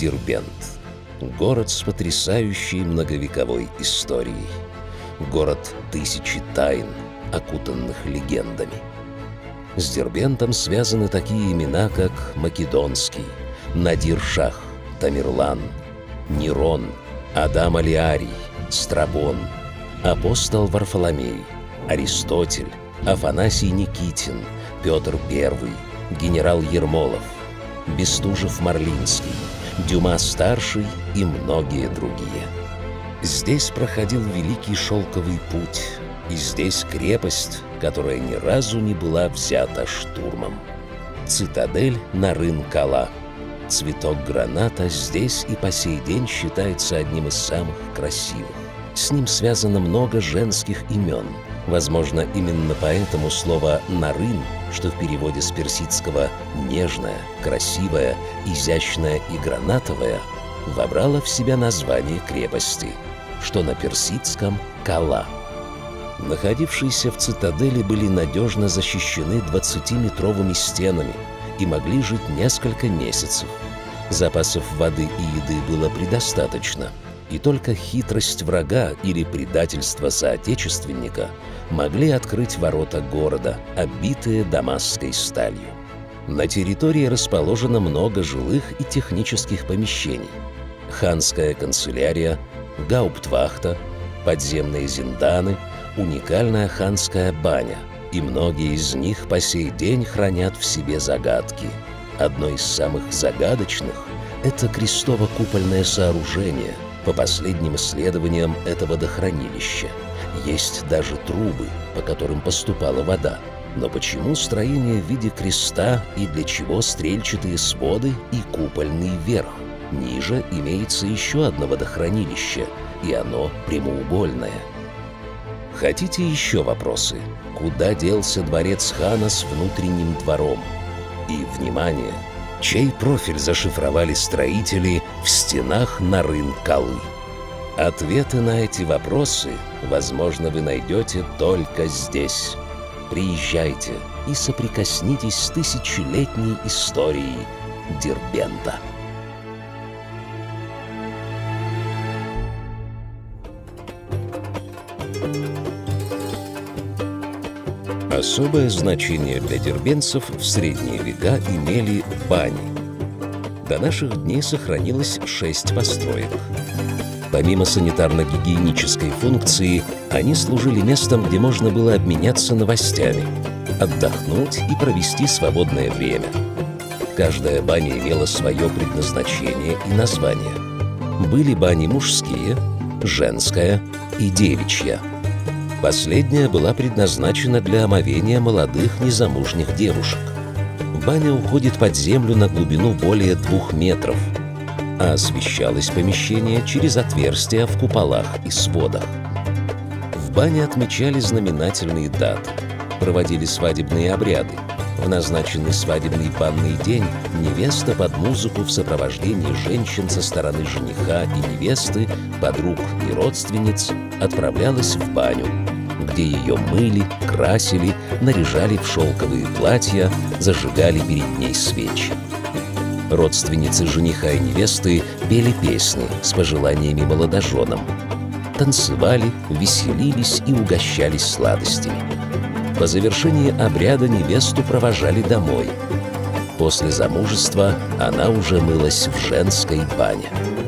Дербент. Город с потрясающей многовековой историей. Город тысячи тайн, окутанных легендами. С Дербентом связаны такие имена, как Македонский, Надир-Шах, Тамерлан, Нерон, Адам Алиарий, Страбон, апостол Варфоломей, Аристотель, Афанасий Никитин, Петр I, генерал Ермолов, Бестужев-Марлинский, Дюма-старший и многие другие. Здесь проходил Великий Шелковый путь, и здесь крепость, которая ни разу не была взята штурмом. Цитадель Нарын-Кала. Цветок граната здесь и по сей день считается одним из самых красивых. С ним связано много женских имен. Возможно, именно поэтому слово «нарын», что в переводе с персидского «нежная», «красивая», «изящная» и «гранатовая», вобрало в себя название крепости, что на персидском «Кала». Находившиеся в цитадели были надежно защищены 20-метровыми стенами и могли жить несколько месяцев. Запасов воды и еды было предостаточно, и только хитрость врага или предательство соотечественника могли открыть ворота города, оббитые дамасской сталью. На территории расположено много жилых и технических помещений. Ханская канцелярия, гауптвахта, подземные зинданы, уникальная ханская баня, и многие из них по сей день хранят в себе загадки. Одно из самых загадочных – это крестово-купольное сооружение. По последним исследованиям, это водохранилище. Есть даже трубы, по которым поступала вода. Но почему строение в виде креста и для чего стрельчатые своды и купольный верх? Ниже имеется еще одно водохранилище, и оно прямоугольное. Хотите еще вопросы? Куда делся дворец хана с внутренним двором? И, внимание, чей профиль зашифровали строители в стенах Нарын-Калы? Ответы на эти вопросы, возможно, вы найдете только здесь. Приезжайте и соприкоснитесь с тысячелетней историей Дербента. Особое значение для дербентцев в средние века имели бани. До наших дней сохранилось 6 построек. Помимо санитарно-гигиенической функции, они служили местом, где можно было обменяться новостями, отдохнуть и провести свободное время. Каждая баня имела свое предназначение и название. Были бани мужские, женская и девичья. Последняя была предназначена для омовения молодых незамужних девушек. Баня уходит под землю на глубину более 2 метров, а освещалось помещение через отверстия в куполах и сводах. В бане отмечали знаменательные даты, проводили свадебные обряды. В назначенный свадебный банный день невеста под музыку в сопровождении женщин со стороны жениха и невесты, подруг и родственниц отправлялась в баню, где ее мыли, красили, наряжали в шелковые платья, зажигали перед ней свечи. Родственницы жениха и невесты пели песни с пожеланиями молодоженам, танцевали, веселились и угощались сладостями. По завершении обряда невесту провожали домой. После замужества она уже мылась в женской бане.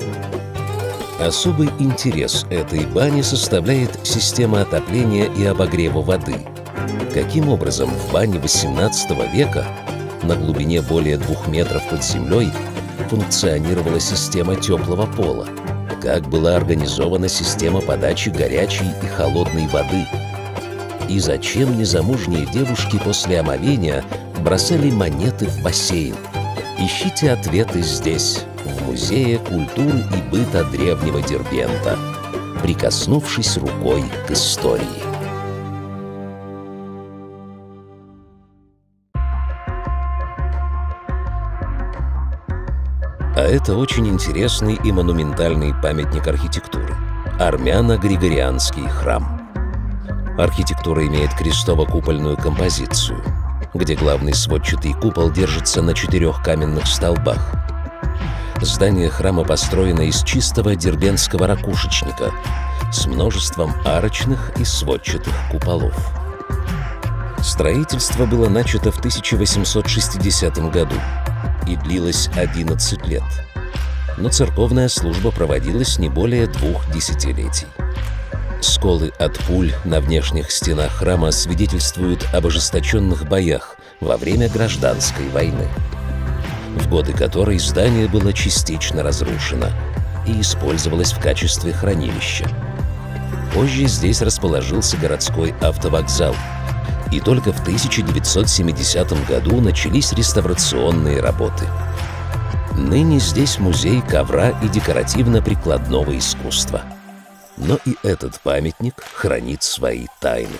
Особый интерес этой бани составляет система отопления и обогрева воды. Каким образом в бане XVIII века на глубине более 2 метров под землей функционировала система теплого пола? Как была организована система подачи горячей и холодной воды? И зачем незамужние девушки после омовения бросали монеты в бассейн? Ищите ответы здесь, в Музее культуры и быта древнего Дербента, прикоснувшись рукой к истории. А это очень интересный и монументальный памятник архитектуры – Армяно-Григорианский храм. Архитектура имеет крестово-купольную композицию, где главный сводчатый купол держится на 4 каменных столбах. Здание храма построено из чистого дербентского ракушечника с множеством арочных и сводчатых куполов. Строительство было начато в 1860 году и длилось 11 лет, но церковная служба проводилась не более 2 десятилетий. Сколы от пуль на внешних стенах храма свидетельствуют об ожесточенных боях во время гражданской войны, в годы которой здание было частично разрушено и использовалось в качестве хранилища. Позже здесь расположился городской автовокзал, и только в 1970 году начались реставрационные работы. Ныне здесь музей ковра и декоративно-прикладного искусства. Но и этот памятник хранит свои тайны.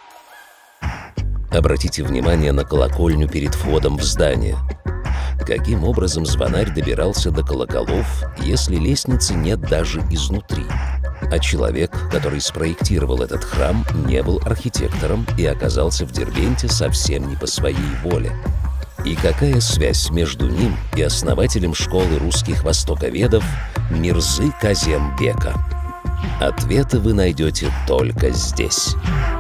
Обратите внимание на колокольню перед входом в здание. Каким образом звонарь добирался до колоколов, если лестницы нет даже изнутри? А человек, который спроектировал этот храм, не был архитектором и оказался в Дербенте совсем не по своей воле. И какая связь между ним и основателем школы русских востоковедов Мирзы Казембека? Ответы вы найдете только здесь.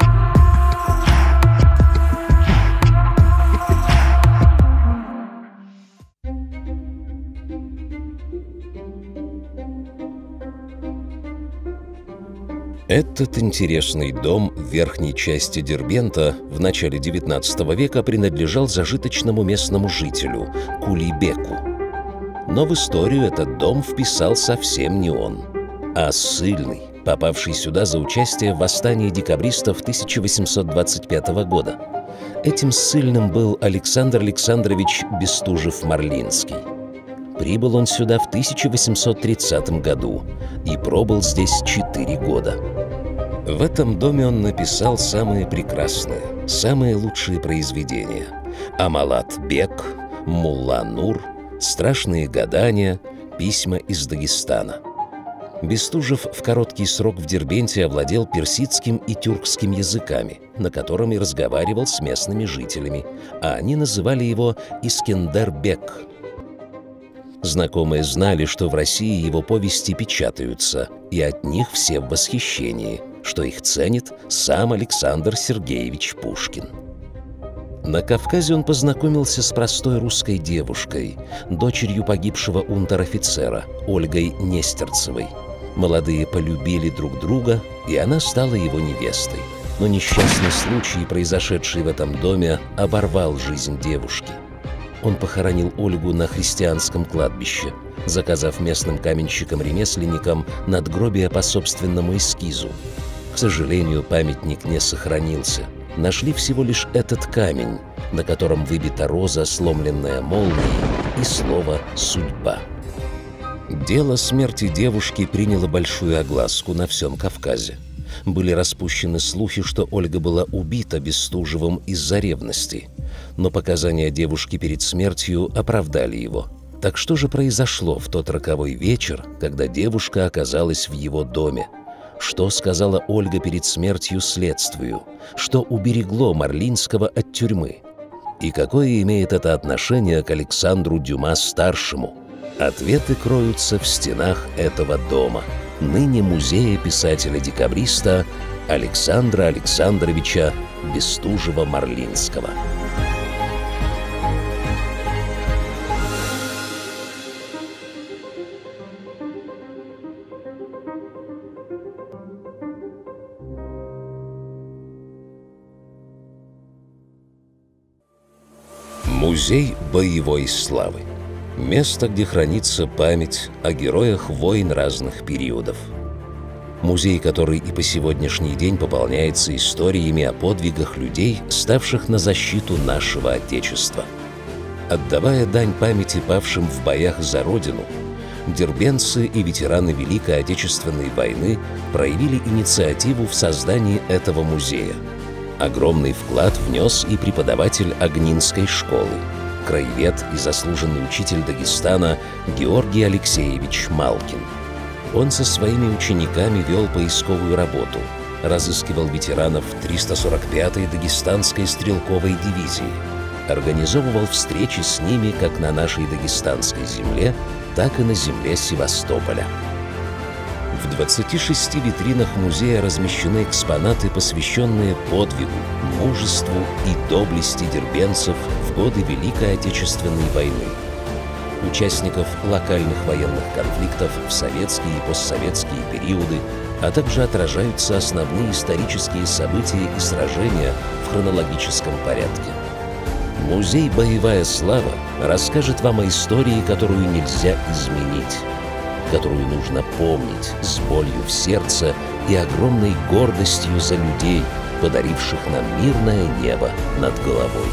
Этот интересный дом в верхней части Дербента в начале XIX века принадлежал зажиточному местному жителю Кулибеку. Но в историю этот дом вписал совсем не он, а ссыльный, попавший сюда за участие в восстании декабристов 1825 года. Этим ссыльным был Александр Александрович Бестужев-Марлинский. Прибыл он сюда в 1830 году и пробыл здесь 4 года. В этом доме он написал самые прекрасные, самые лучшие произведения: «Амалат-бек», «Мулла-Нур», «Страшные гадания», «Письма из Дагестана». Бестужев в короткий срок в Дербенте овладел персидским и тюркским языками, на котором и разговаривал с местными жителями, а они называли его Искендер-бек. Знакомые знали, что в России его повести печатаются, и от них все в восхищении, что их ценит сам Александр Сергеевич Пушкин. На Кавказе он познакомился с простой русской девушкой, дочерью погибшего унтер-офицера, Ольгой Нестерцевой. Молодые полюбили друг друга, и она стала его невестой. Но несчастный случай, произошедший в этом доме, оборвал жизнь девушки. Он похоронил Ольгу на христианском кладбище, заказав местным каменщикам-ремесленникам надгробие по собственному эскизу. К сожалению, памятник не сохранился. Нашли всего лишь этот камень, на котором выбита роза, сломленная молнией, и слово «судьба». Дело смерти девушки приняло большую огласку на всем Кавказе. Были распущены слухи, что Ольга была убита Бестужевым из-за ревности. Но показания девушки перед смертью оправдали его. Так что же произошло в тот роковой вечер, когда девушка оказалась в его доме? Что сказала Ольга перед смертью следствию? Что уберегло Марлинского от тюрьмы? И какое имеет это отношение к Александру Дюма-старшему? Ответы кроются в стенах этого дома, ныне музея писателя-декабриста Александра Александровича Бестужева-Марлинского. Музей боевой славы. Место, где хранится память о героях войн разных периодов. Музей, который и по сегодняшний день пополняется историями о подвигах людей, ставших на защиту нашего Отечества. Отдавая дань памяти павшим в боях за Родину, дербентцы и ветераны Великой Отечественной войны проявили инициативу в создании этого музея. Огромный вклад внес и преподаватель Огнинской школы, краевед и заслуженный учитель Дагестана Георгий Алексеевич Малкин. Он со своими учениками вел поисковую работу, разыскивал ветеранов 345-й Дагестанской стрелковой дивизии, организовывал встречи с ними как на нашей дагестанской земле, так и на земле Севастополя. В 26 витринах музея размещены экспонаты, посвященные подвигу, мужеству и доблести дербенцев в годы Великой Отечественной войны, участников локальных военных конфликтов в советские и постсоветские периоды, а также отражаются основные исторические события и сражения в хронологическом порядке. Музей «Боевая слава» расскажет вам о истории, которую нельзя изменить, которую нужно помнить с болью в сердце и огромной гордостью за людей, подаривших нам мирное небо над головой.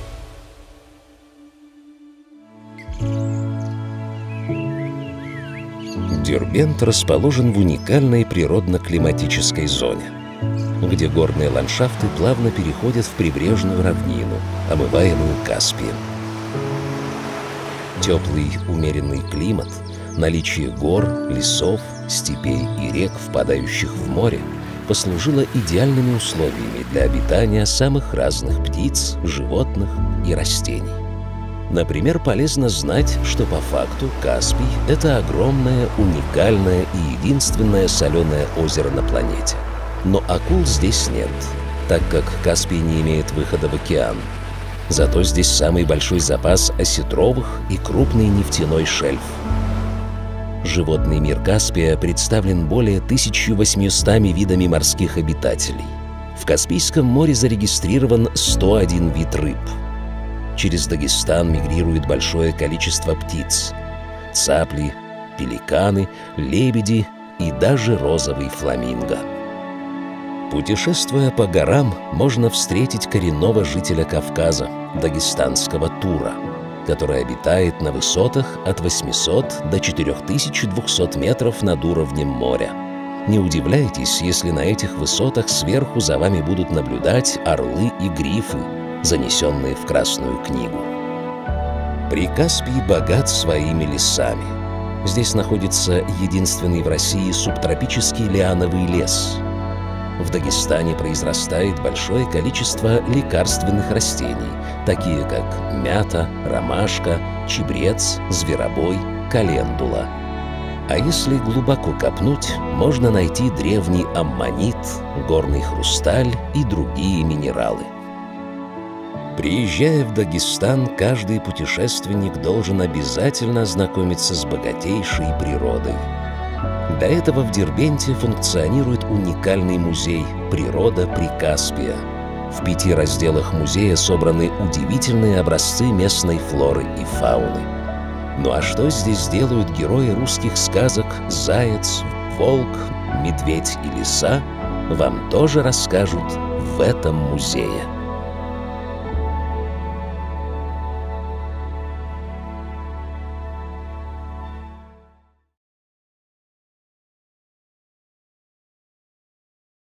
Дербент расположен в уникальной природно-климатической зоне, где горные ландшафты плавно переходят в прибрежную равнину, омываемую Каспием. Теплый, умеренный климат, наличие гор, лесов, степей и рек, впадающих в море, послужило идеальными условиями для обитания самых разных птиц, животных и растений. Например, полезно знать, что по факту Каспий — это огромное, уникальное и единственное соленое озеро на планете. Но акул здесь нет, так как Каспий не имеет выхода в океан. Зато здесь самый большой запас осетровых и крупный нефтяной шельф. Животный мир Каспия представлен более 1800 видами морских обитателей. В Каспийском море зарегистрирован 101 вид рыб. Через Дагестан мигрирует большое количество птиц – цапли, пеликаны, лебеди и даже розовый фламинго. Путешествуя по горам, можно встретить коренного жителя Кавказа, дагестанского тура, который обитает на высотах от 800 до 4200 метров над уровнем моря. Не удивляйтесь, если на этих высотах сверху за вами будут наблюдать орлы и грифы, занесенные в Красную книгу. Прикаспий богат своими лесами. Здесь находится единственный в России субтропический лиановый лес. В Дагестане произрастает большое количество лекарственных растений, такие как мята, ромашка, чебрец, зверобой, календула. А если глубоко копнуть, можно найти древний аммонит, горный хрусталь и другие минералы. Приезжая в Дагестан, каждый путешественник должен обязательно ознакомиться с богатейшей природой. Для этого в Дербенте функционирует уникальный музей «Природа Прикаспия». В 5 разделах музея собраны удивительные образцы местной флоры и фауны. Ну а что здесь делают герои русских сказок «Заяц», «Волк», «Медведь» и «Лиса», вам тоже расскажут в этом музее.